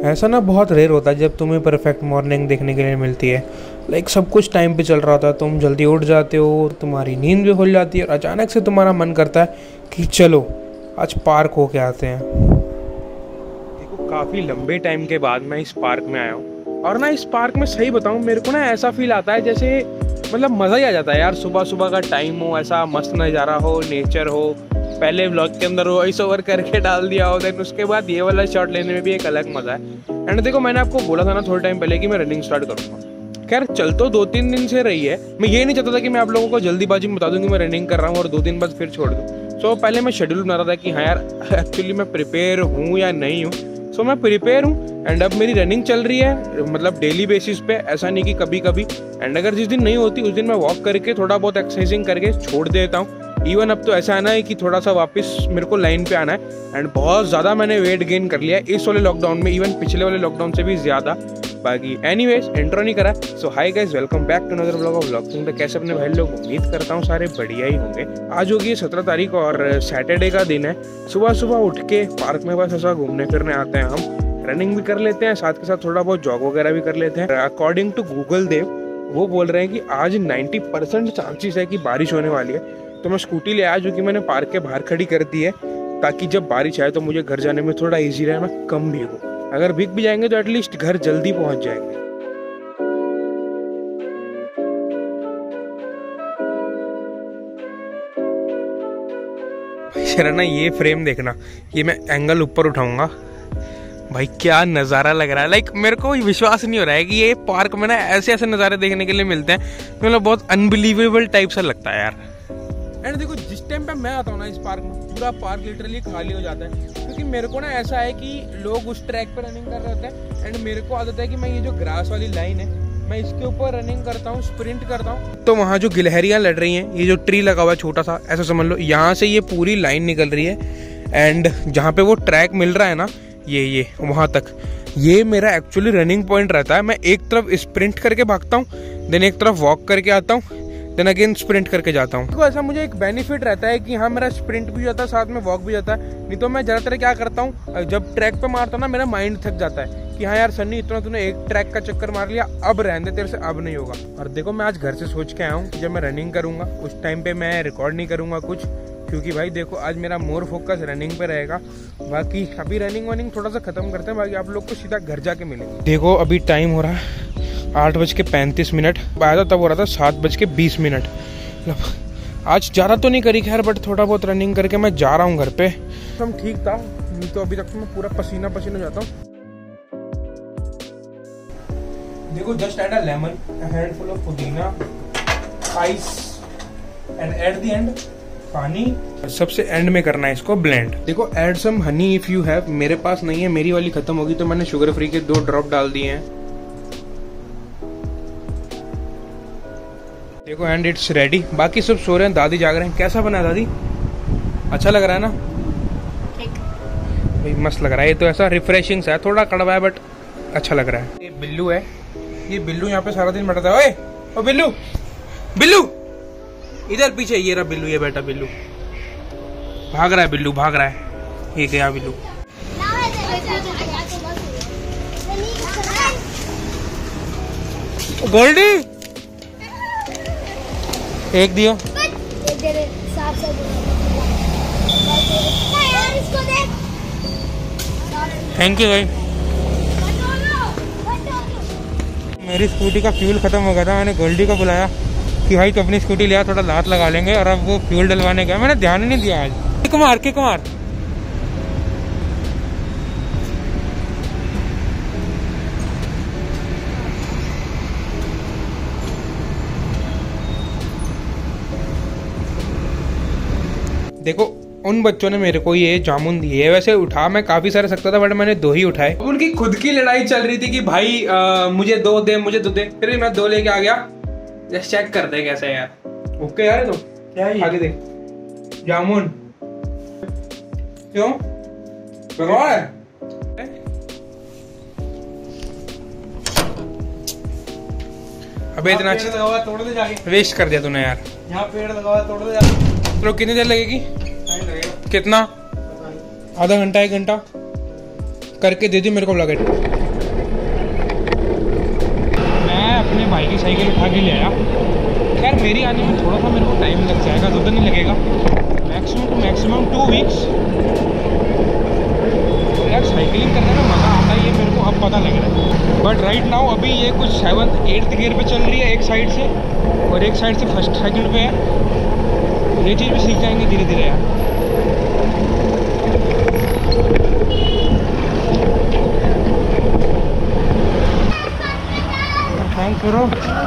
ऐसा ना बहुत रेयर होता है जब तुम्हें परफेक्ट मॉर्निंग देखने के लिए मिलती है। लाइक सब कुछ टाइम पे चल रहा होता है, तुम जल्दी उठ जाते हो, तुम्हारी नींद भी खुल जाती है और अचानक से तुम्हारा मन करता है कि चलो आज पार्क होके आते हैं। देखो काफ़ी लंबे टाइम के बाद मैं इस पार्क में आया हूँ और ना इस पार्क में सही बताऊँ मेरे को ना ऐसा फील आता है जैसे मतलब मज़ा ही आ जाता है यार। सुबह सुबह का टाइम हो, ऐसा मस्त नज़ारा हो, नेचर हो, पहले व्लॉग के अंदर वॉइस ओवर करके डाल दिया हो, देन उसके बाद ये वाला शॉट लेने में भी एक अलग मज़ा है। एंड देखो मैंने आपको बोला था ना थोड़े टाइम पहले कि मैं रनिंग स्टार्ट करूँगा। खैर चल तो 2-3 दिन से रही है। मैं ये नहीं चाहता था कि मैं आप लोगों को जल्दीबाजी में बता दूँ कि मैं रनिंग कर रहा हूँ और 2 दिन बाद फिर छोड़ दूँ। सो पहले मैं शेड्यूल बना रहा था कि हाँ यार एक्चुअली मैं प्रिपेयर हूँ या नहीं हूँ। सो मैं प्रिपेयर हूँ एंड अब मेरी रनिंग चल रही है, मतलब डेली बेसिस पे, ऐसा नहीं कि कभी कभी। एंड अगर जिस दिन नहीं होती उस दिन मैं वॉक करके थोड़ा बहुत एक्सरसाइजिंग करके छोड़ देता हूँ। इवन अब तो ऐसा आना है कि थोड़ा सा वापस मेरे को लाइन पे आना है। एंड बहुत ज़्यादा मैंने वेट गेन कर लिया है इस वाले लॉकडाउन में, इवन पिछले वाले लॉकडाउन से भी ज़्यादा। बाकी एनीवेज इंट्रो नहीं करा। So hi guys, welcome back to another vlog of vlogging. तो कैसे अपने भाई लोग, उम्मीद करता हूँ सारे बढ़िया ही होंगे। आज होगी 17 तारीख और सैटरडे का दिन है। सुबह सुबह उठ के पार्क में बस ऐसा घूमने फिरने आते हैं हम, रनिंग भी कर लेते हैं, साथ के साथ थोड़ा बहुत जॉग वगैरह भी कर लेते हैं। अकॉर्डिंग टू गूगल देव वो बोल रहे हैं कि आज 90% चांसेस है कि बारिश होने वाली है। तो मैं स्कूटी ले आया जो कि मैंने पार्क के बाहर खड़ी कर दी है, ताकि जब बारिश आए तो मुझे घर जाने में थोड़ा ईजी रहे, मैं कम भीगूं। अगर भीग भी जाएंगे तो एटलीस्ट घर जल्दी पहुंच जाएंगे। ना ये फ्रेम देखना, ये मैं एंगल ऊपर उठाऊंगा भाई, क्या नज़ारा लग रहा है। लाइक मेरे को विश्वास नहीं हो रहा है कि ये पार्क में ना ऐसे ऐसे नज़ारे देखने के लिए मिलते हैं, मतलब बहुत अनबिलीवेबल टाइप सा लगता है यार। एंड देखो जिस टाइम पे मैं आता हूँ ना इस पार्क में, पूरा पार्क लिटरली खाली हो जाता है, क्योंकि मेरे को ना ऐसा है कि लोग उस ट्रैक पे रनिंग कर रहे होते हैं एंड मेरे को आदत है कि मैं ये जो ग्रास वाली लाइन है मैं इसके ऊपर रनिंग करता हूँ, स्प्रिंट करता हूँ। तो वहाँ जो गिलहरियाँ लड़ रही हैं, ये जो ट्री लगा हुआ है छोटा सा, ऐसा समझ लो यहाँ से ये पूरी लाइन निकल रही है एंड जहाँ पे वो ट्रैक मिल रहा है ना ये वहाँ तक, ये मेरा एक्चुअली रनिंग पॉइंट रहता है। मैं एक तरफ स्प्रिंट करके भागता हूँ, देन एक तरफ वॉक करके आता हूँ, देन अगेन स्प्रिंट करके जाता हूँ। तो ऐसा मुझे एक बेनिफिट रहता है कि हाँ मेरा स्प्रिंट भी जाता है साथ में वॉक भी जाता है। नहीं तो मैं ज़्यादातर क्या करता हूँ, जब ट्रैक पे मारता हूँ ना मेरा माइंड थक जाता है कि हाँ यार सन्नी इतना तूने एक ट्रैक का चक्कर मार लिया, अब रहने दे, तेरे से अब नहीं होगा। और देखो मैं आज घर से सोच के आया हूँ कि जब मैं रनिंग करूँगा उस टाइम पे मैं रिकॉर्ड नहीं करूँगा कुछ, क्योंकि भाई देखो आज मेरा मोर फोकस रनिंग पे रहेगा। बाकी अभी रनिंग वनिंग थोड़ा सा खत्म करते हैं, बाकी आप लोग को सीधा घर जाके मिलेंगे। देखो अभी टाइम हो रहा है 8:35, आया था तब हो रहा था 7:20। मतलब आज ज़्यादा तो नहीं करी खैर, बट थोड़ा बहुत रनिंग करके मैं जा रहा हूँ घर पे। एकदम ठीक था, नहीं तो अभी तक तो मैं पूरा पसीना पसीना जाता हूँ। देखो just add a lemon, a handful of pudina, ice and at the end pani. सबसे एंड में करना है इसको ब्लेंड। देखो add some honey if you have, मेरे पास नहीं है, मेरी वाली खत्म होगी तो मैंने शुगर फ्री के 2 ड्रॉप डाल दिए हैं। देखो एंड इट्स रेडी। बाकी सब सो रहे हैं, दादी जाग रहे हैं। कैसा बना है दादी? अच्छा लग रहा है ना? भाई मस्त लग रहा है। ये तो ऐसा रिफ्रेशिंग सा है, थोड़ा कड़वा है बट अच्छा लग रहा है। ये बिल्लू है, ये बिल्लू यहाँ पे सारा दिन बैठा था। ओए ओ बिल्लू, बिल्लू इधर पीछे, ये रहा बिल्लू, ये बैठा बिल्लू, भाग रहा है बिल्लू, भाग रहा है। ये गया बिल्लू। गोल्डी एक दियो, थैंक यू भाई। मेरी स्कूटी का फ्यूल खत्म हो गया था, मैंने गोल्डी को बुलाया कि भाई तो अपनी स्कूटी लिया, थोड़ा लात लगा लेंगे। और अब वो फ्यूल डलवाने गया, मैंने ध्यान ही नहीं दिया आज। कुमार के कुमार देखो उन बच्चों ने मेरे को ये जामुन दिए। वैसे उठा मैं काफी सारे सकता था बट मैंने 2 ही उठाए। उनकी खुद की लड़ाई चल रही थी कि भाई मुझे 2 दे, मुझे 2 दे, फिर भी मैं 2 लेके आ गया। जस्ट चेक करते कैसे यार। ओके यार तो क्या है, आगे देख जामुन क्यों भगवान है? अबे इतना अच्छा लगा हुआ, तोड़ दे जाके। वेस्ट कर दिया तूने यार। यहाँ पेड़ लगा हुआ, तोड़ दे जाके। तो कितनी देर लगेगी? कितना? आधा घंटा 1 घंटा करके दे दी मेरे को लगे। अपने भाई की साइकिल उठा के ले आया। खैर मेरी आने में थोड़ा सा मेरे को टाइम लग जाएगा, 2 दिन ही लगेगा, मैक्सिमम टू मैक्सिमम 2 वीक्स। यार साइकिलिंग करने में मज़ा आता है, ये मेरे को अब पता लग रहा है। बट राइट नाउ अभी ये कुछ 7th 8th गियर पे चल रही है एक साइड से, और एक साइड से फर्स्ट साइकिल पे है। ये चीज़ भी सीख जाएंगे धीरे धीरे यार। थैंक करो।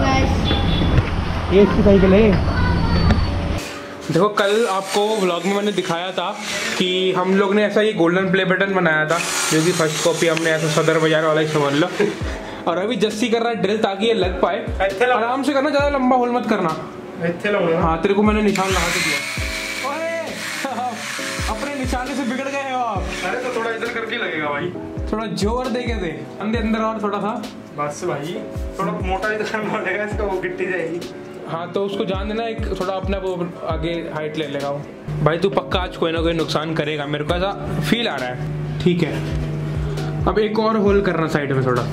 ये इसकी साइकिल है। देखो कल आपको व्लॉग में मैंने दिखाया था कि हम लोग ने ऐसा ये गोल्डन प्ले बटन बनाया था, जो कि फर्स्ट कॉपी हमने ऐसा सदर बाजार वाला ही समझ लो। और अभी जस्सी कर रहा है ड्रिल ताकि ये लग पाए। आराम से करना, ज़्यादा लंबा होल मत करना। हाँ तेरे को मैंने निशान लगा के दिया। अपने निशाने से बिगड़ गए हो आप। अरे तो थोड़ा इधर करके लगेगा भाई, थोड़ा जोर दे के दे अंदर और थोड़ा सा बस भाई, थोड़ा मोटा इधर करना पड़ेगा इसका, वो गिट्टी जाएगी। हाँ तो उसको जान देना, एक थोड़ा अपना वो आगे हाइट ले लेगा वो। भाई तू पक्का आज कोई ना कोई नुकसान करेगा, मेरे को ऐसा फील आ रहा है। ठीक है अब एक और होल करना साइड में थोड़ा।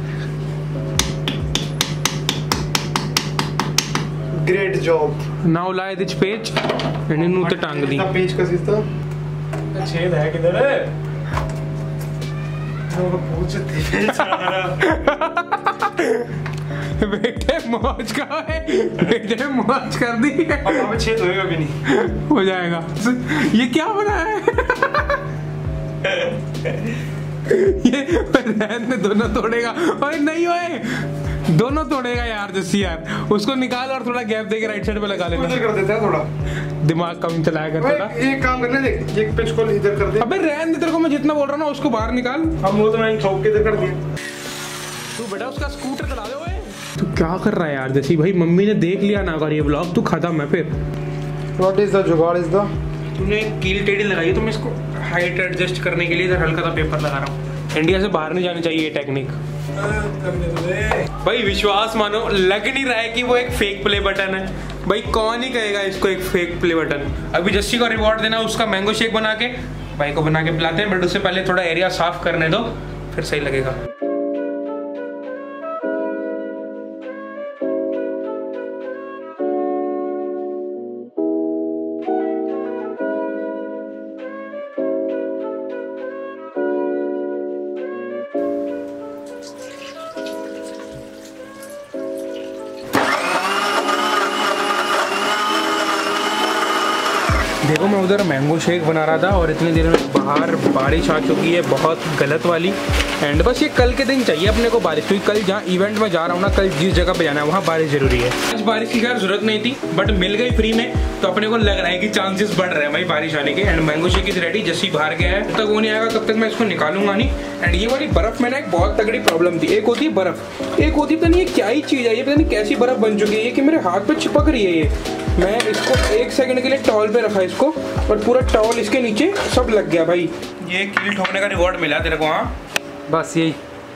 Great job. Now lay this page and इन उते टांग दी। पेज का सिस्टम छेद है किधर है? वो पूछती बेटे मौज का है, बेटे मौज कर दी। अब छेद होएगा भी नहीं, हो जाएगा। ये क्या बना है? ये रहने दोनों तोड़ेगा। ओए नहीं ओए, दोनों तोड़ेगा यार जस्सी यार। उसको निकाल और थोड़ा गैप देके राइट साइड पे लगा लेना। इधर कर देते हैं थोड़ा, दिमाग कम चलाया कर थोड़ा। एक काम करना, देख एक पेज को इधर कर दे। अबे रहने दे, तेरे को मैं जितना बोल रहा हूँ ना उसको बाहर निकाल। हम वो तो मैंने ठोक के इधर कर दिया। तू बेटा उसका स्कूटर चला दे। ओए तू क्या कर रहा है यार जैसी? भाई मम्मी ने देख लिया ना कर ये ब्लॉग, तू खत्म है फिर। What is the jugaad is the? तूने कील टेढ़ी लगाई है तो मैं इसको हाइट एडजस्ट करने के लिए इधर हल्का सा पेपर लगा रहा हूँ। इंडिया से बाहर नहीं जानी चाहिए ये टेक्निक। भाई विश्वास मानो, लग नहीं रहा है कि वो एक फेक प्ले बटन है। भाई कौन ही कहेगा इसको एक फेक प्ले बटन। अभी जस्सी को रिवॉर्ड देना, उसका मैंगो शेक बना के भाई को बना के पिलाते हैं, बट उससे पहले थोड़ा एरिया साफ करने दो, फिर सही लगेगा। देखो मैं उधर मैंगो शेक बना रहा था और इतनी देर में बाहर बारिश आ चुकी है, बहुत गलत वाली। एंड बस ये कल के दिन चाहिए अपने को बारिश, क्योंकि कल जहाँ इवेंट में जा रहा हूँ ना, कल जिस जगह पे जाना है वहाँ बारिश जरूरी है। आज बारिश की खैर जरूरत नहीं थी, बट मिल गई फ्री में, तो अपने को लग रहा है कि चांसेस बढ़ रहे हैं भाई बारिश आने के। And mango shake is ready. Jassi बाहर गया है, जब तक वो नहीं आएगा तब तक मैं इसको निकालूंगा नहीं। एंड ये वाली बर्फ में ना एक बहुत तगड़ी प्रॉब्लम थी। एक होती है बर्फ, एक होती पता नहीं ये क्या ही चीज़ है, ये पता नहीं कैसी बर्फ बन चुकी है ये कि मेरे हाथ पे चिपक रही है ये। मैं इसको 1 सेकंड के लिए टॉवल पे रखा इसको, और पूरा टॉवल इसके नीचे सब लग गया भाई। ये कील ठोकने का रिवॉर्ड मिला तेरे को। हाँ बस यही।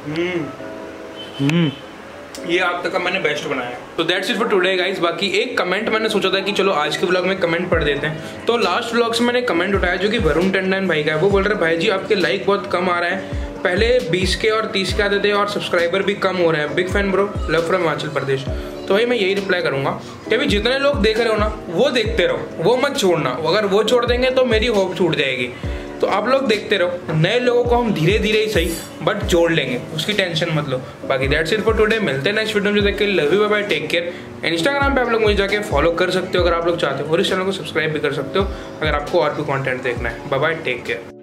ये आप तक का मैंने बेस्ट बनाया। तो that's it for today guys. बाकी एक कमेंट मैंने सोचा था कि चलो आज के व्लॉग में कमेंट पढ़ देते हैं, तो लास्ट व्लॉग से मैंने कमेंट उठाया जो कि वरुण टंडन भाई का है। वो बोल रहे भाई जी आपके लाइक बहुत कम आ रहा है, पहले 20 के और 30 के आते थे और सब्सक्राइबर भी कम हो रहे हैं। Big fan bro, love from Himachal Pradesh. तो भाई मैं यही रिप्लाई करूंगा कि अभी जितने लोग देख रहे हो ना वो देखते रहो, वो मत छोड़ना। अगर वो छोड़ देंगे तो मेरी होप छूट जाएगी। तो आप लोग देखते रहो, नए लोगों को हम धीरे धीरे ही सही बट जोड़ लेंगे, उसकी टेंशन मत लो। बाकी दैट्स इट फॉर टुडे। मिलते हैं नेक्स्ट वीडियो में, देख के love you, bye bye, take care. Instagram पे आप लोग मुझे जाके फॉलो कर सकते हो अगर आप लोग चाहते हो, और इस चैनल को सब्सक्राइब भी कर सकते हो अगर आपको और भी कंटेंट देखना है। Bye bye, take care.